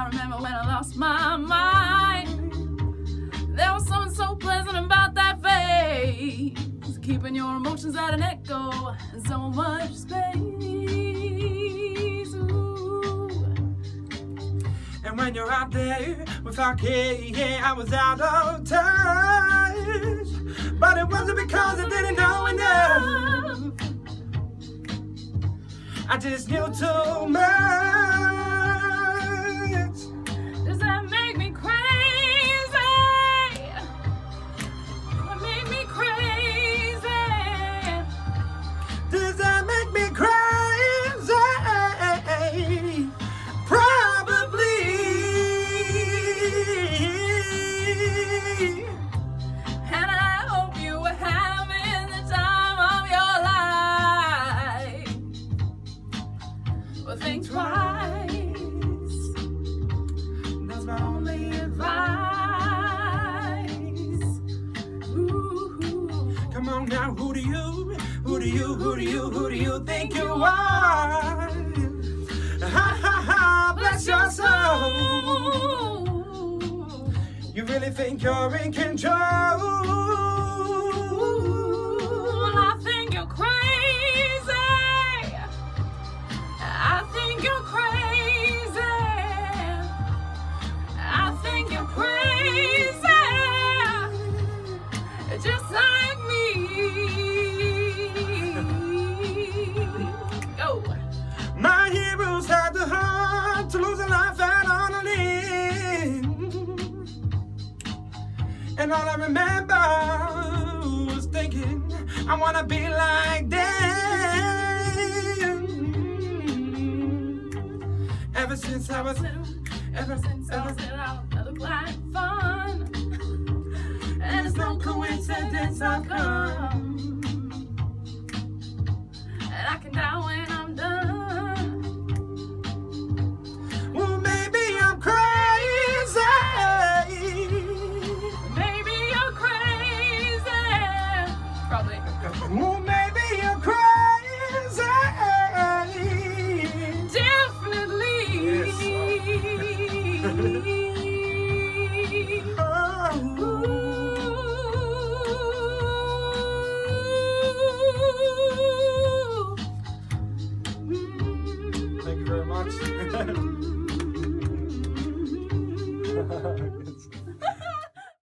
I remember when I lost my mind. There was something so pleasant about that face, keeping your emotions at an echo in so much space. Ooh. And when you're out there without care, yeah, I was out of touch. But it wasn't because I didn't know enough. I just knew too much. Does that make me crazy? That make me crazy. Does that make me crazy? Probably. And I hope you were having the time of your life. Well, think twice. That's my only advice. Ooh. Come on now, who do you think you are? Ha ha ha, bless your soul. You really think you're in control? Well, I think you're crazy. I think you're crazy. I think you're crazy. Just like me. Go. My heroes had the heart to lose a life out on a limb. And all I remember was thinking, I wanna be like them. Ever since I was little, I look like fun. And it's no coincidence I've come. And I can die when I'm done. Well, maybe I'm crazy. Maybe you're crazy. Probably. Well,